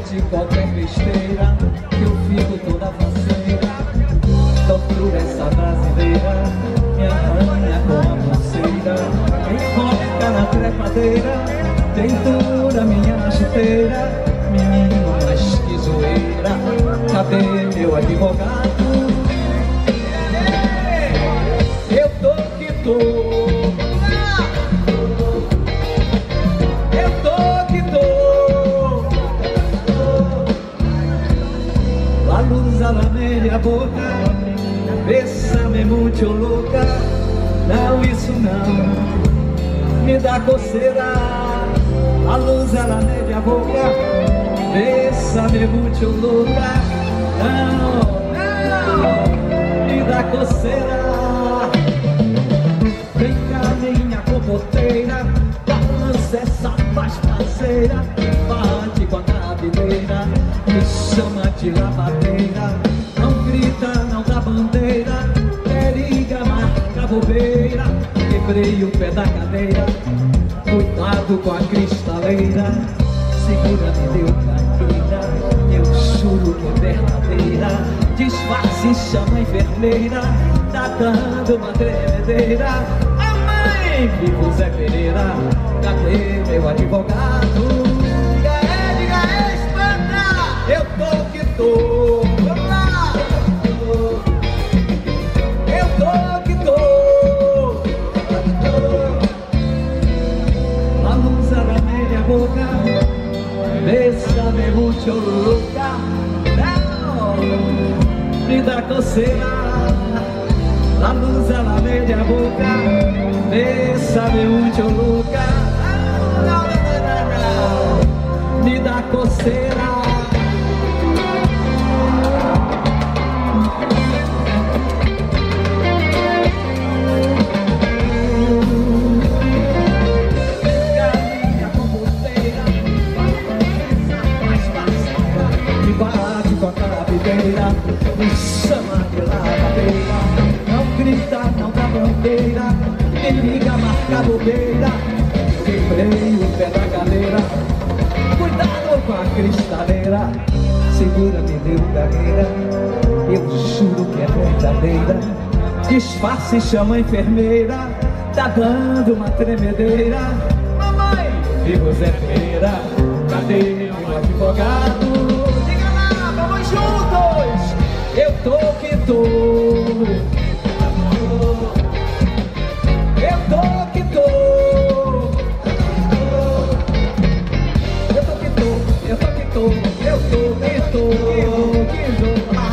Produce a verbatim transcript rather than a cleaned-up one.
de qualquer besteira, que eu fico toda faceira. Tortura essa brasileira, me arranha com a pulseira, enfoca na trepadeira, tentura minha chuteira. Menino, mas que zoeira, cadê meu advogado? Eu tô que tô, a la media boca, bésame mucho louca. Não, isso não me dá coceira. A luz a la media boca, bésame mucho louca. Não, não me dá coceira. Vem cá minha compoteira, balança essa paz parceira, bate com a cabeleira, me chama de lavadeira, não grita, não dá bandeira, periga, marca bobeira, quebrei o pé da cadeira, cuidado com a cristaleira, segura-me, deu cadeira, eu juro que é verdadeira, disfarce, chama a enfermeira, tá dando uma tremedeira, a mãe, vivo Zé Pereira, cadê meu advogado? Eu tô que tô, vamos lá! Eu tô que tô, a luz da minha boca, bésame mucho louca. Não me dá coceira, a luz da minha boca, bésame mucho louca. Não, não, não, não, me dá coceira. Me chama de lavadeira, não grita, não dá bandeira, me liga, marca bobeira, quebrei o pé da cadeira, cuidado com a cristaleira, segura-me, deu gagueira, eu juro que é verdadeira, disfarce, chama a enfermeira, tá dando uma tremedeira, mamãe, vivo Zé Pereira, cadê o advogado? Juntos, eu tô que tô, eu tô que tô, eu tô que tô, eu tô que tô, eu tô que tô, eu tô que tô.